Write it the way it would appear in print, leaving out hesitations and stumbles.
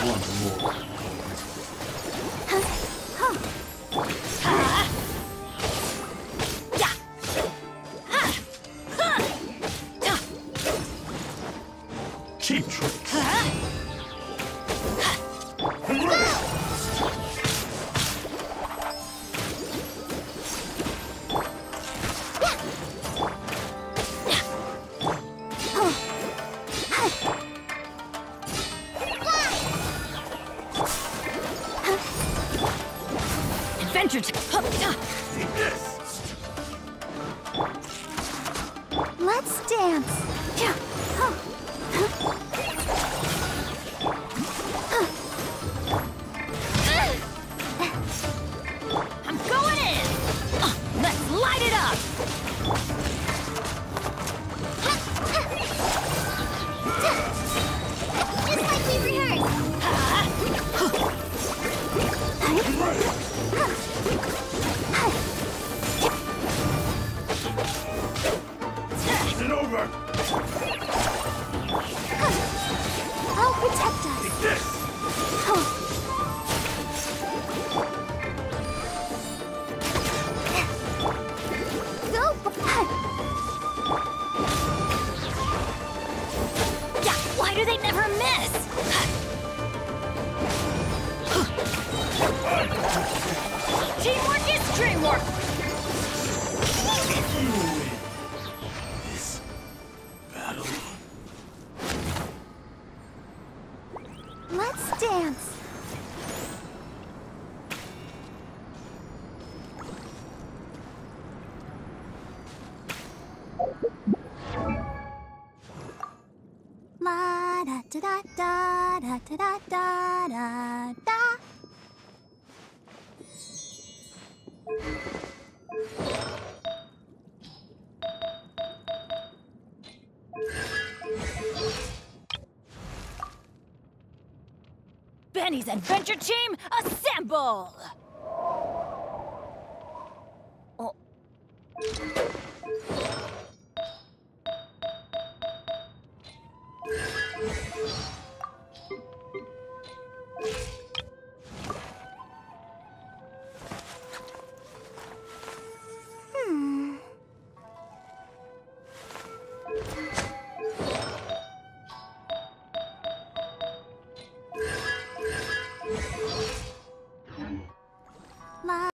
once more. Cheap tricks. Adventure Take this. Let's dance. I'm going in! Let's light it up! Just like we rehearsed. It's over. I'll protect us. Take this. Go. Yeah, why do they never miss? Teamwork is dreamwork! You win this battle. Let's dance. La da da da da da da da da da. Benny's Adventure Team, assemble!